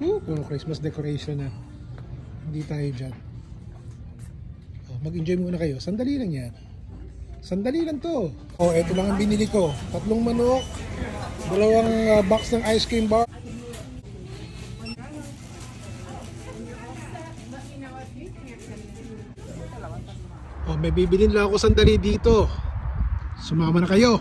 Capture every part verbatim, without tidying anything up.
Uh, puro Christmas decoration na. Hindi tayo dyan. Oh, mag-enjoy muna kayo. Sandali lang yan. Sandali lang to. Oh, eto lang ang binili ko. Tatlong manok. Dalawang uh, box ng ice cream bar. Oh, may bibilin lang ako sandali dito. Sumama na kayo.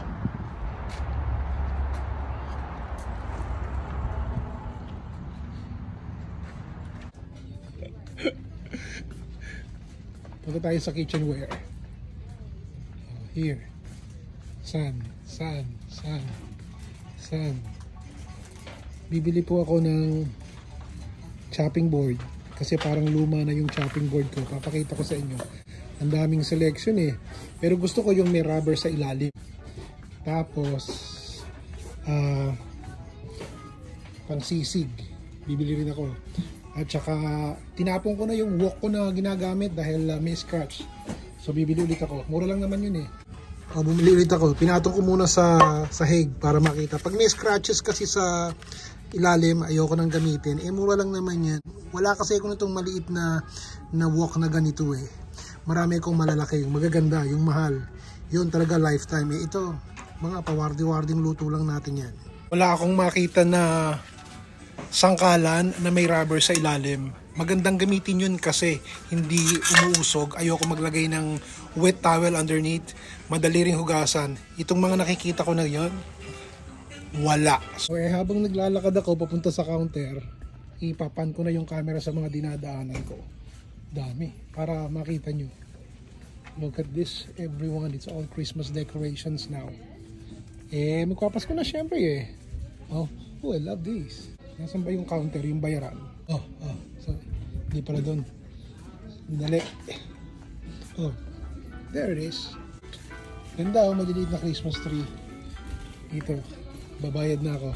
Punta tayo sa kitchenware. Oh, here. Sun, sun, sun, sun. Bibili po ako ng chopping board. Kasi parang luma na yung chopping board ko. Papakita ko sa inyo. Ang daming selection eh. Pero gusto ko yung may rubber sa ilalim. Tapos, uh, pang sisig. Bibili rin ako. At saka, tinapon ko na yung wok ko na ginagamit dahil uh, may scratch. So, bibili ulit ako. Mura lang naman yun eh. O, bumili ulit ako. Pinatong ko muna sa sahig para makita. Pag may scratches kasi sa ilalim, ayoko nang gamitin. Eh, mura lang naman yan. Wala kasi ako nitong maliit na, na wok na ganito eh. Marami akong malalaki. Yung magaganda, yung mahal. Yun talaga lifetime. Eh, ito, mga pawardi-warding luto lang natin yan. Wala akong makita na sangkalan na may rubber sa ilalim. Magandang gamitin yun kasi hindi umuusog. Ayoko maglagay ng wet towel underneath. Madali ring hugasan. Itong mga nakikita ko na yun, wala. So eh, habang naglalakad ako papunta sa counter, ipapan ko na yung camera sa mga dinadaanan ko. Dami. Para makita nyo. Look at this, everyone. It's all Christmas decorations now. Eh, magpapasko na syempre eh. Oh, oh, I love this. Nasaan ba yung counter, yung bayaran? Oh, oh, so, hindi pala doon. Dali. Oh, there it is. Ganda oh, maliliit na Christmas tree. Ito, babayad na ako.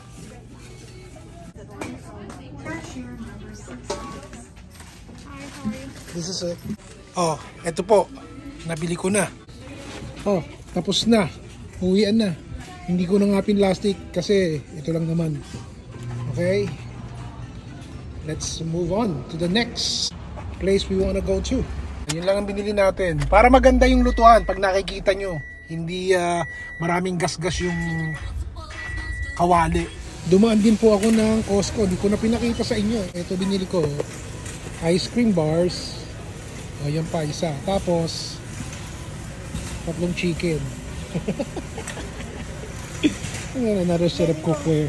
This is it. Oh, eto po. Nabili ko na. Oh, tapos na. Uwian na. Hindi ko na nga pinlastic kasi ito lang naman. Okay, let's move on to the next place we wanna go to. Yun lang ang binili natin. Para maganda yung lutuan pag nakikita nyo. Hindi uh, maraming gasgas yung kawali. Dumaan din po ako ng Costco. Di ko na pinakita sa inyo. Ito binili ko. Ice cream bars. O yan pa isa. Tapos tatlong chicken. Another set of cookware.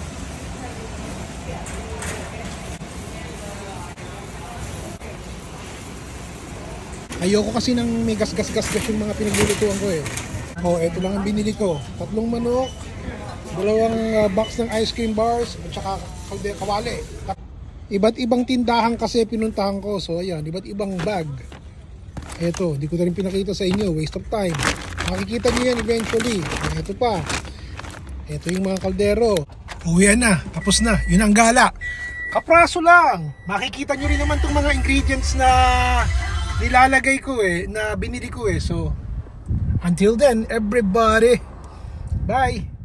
Ayoko kasi nang may gas-gas-gas-gas yung mga pinaglulutuan ko eh. Oh, eto lang ang binili ko. Tatlong manok, dalawang uh, box ng ice cream bars, at saka kawali. Iba't ibang tindahan kasi pinuntahan ko. So ayan, iba't ibang bag. Eto, di ko na rin pinakita sa inyo. Waste of time. Makikita nyo yan eventually. Eto pa. Eto yung mga kaldero. Oh, yan na. Tapos na. Yun ang gala. Kapraso lang. Makikita nyo rin naman itong mga ingredients na nilalagay ko eh, na binili ko eh. So, until then, everybody, bye!